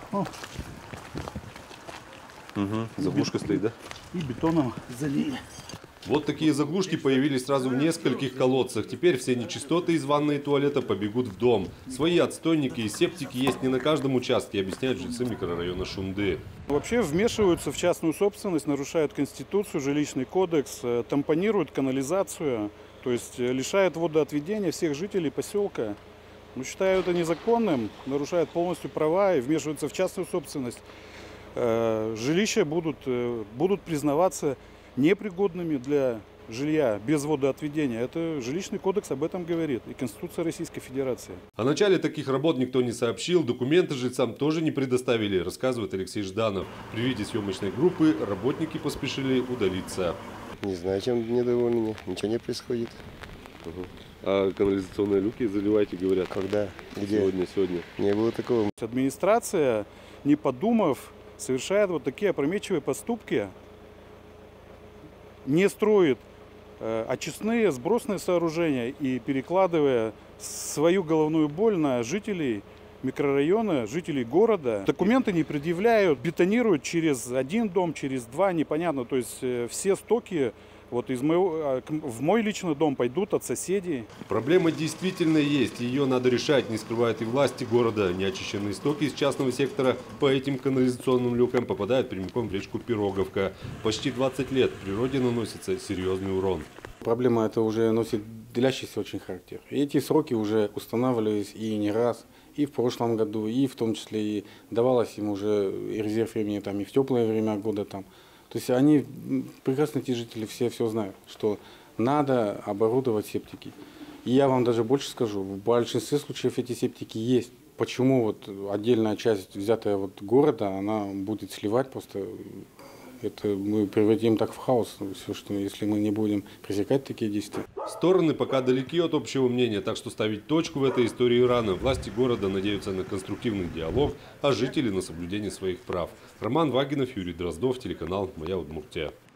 Заглушка стоит, да? И бетоном залили. Вот такие заглушки появились сразу в нескольких колодцах. Теперь все нечистоты из ванны и туалета побегут в дом. Свои отстойники и септики есть не на каждом участке, объясняют жильцы микрорайона Шунды. Вообще вмешиваются в частную собственность, нарушают Конституцию, жилищный кодекс, тампонируют канализацию, то есть лишают водоотведения всех жителей поселка. Ну, считаю это незаконным, нарушают полностью права и вмешиваются в частную собственность. Жилища будут признаваться непригодными для жилья без водоотведения. Это жилищный кодекс об этом говорит и Конституция Российской Федерации. О начале таких работ никто не сообщил, документы жильцам тоже не предоставили, рассказывает Алексей Жданов. При виде съемочной группы работники поспешили удалиться. Не знаю, чем недовольны, ничего не происходит. А канализационные люки заливайте, говорят. Когда? Где? Сегодня. Не было такого. Администрация, не подумав, совершает вот такие опрометчивые поступки, не строит очистные сбросные сооружения и перекладывая свою головную боль на жителей микрорайона, жителей города. Документы не предъявляют, бетонируют через один дом, через два, непонятно. То есть все стоки вот в мой личный дом пойдут от соседей. Проблема действительно есть, ее надо решать, не скрывают и власти города. Неочищенные стоки из частного сектора по этим канализационным люкам попадают прямиком в речку Пироговка. Почти 20 лет природе наносится серьезный урон. Проблема эта уже носит длящийся очень характер. И эти сроки уже устанавливались и не раз, и в прошлом году, и в том числе и давалось им уже и резерв времени там, и в теплое время года там. То есть они, прекрасно эти жители все знают, что надо оборудовать септики. И я вам даже больше скажу, в большинстве случаев эти септики есть. Почему вот отдельная часть, взятая вот города, она будет сливать просто, это мы превратим так в хаос, все, что если мы не будем пресекать такие действия. Стороны пока далеки от общего мнения, так что ставить точку в этой истории рано. Власти города надеются на конструктивный диалог, а жители на соблюдение своих прав. Роман Вагинов, Юрий Дроздов, телеканал «Моя Удмуртия».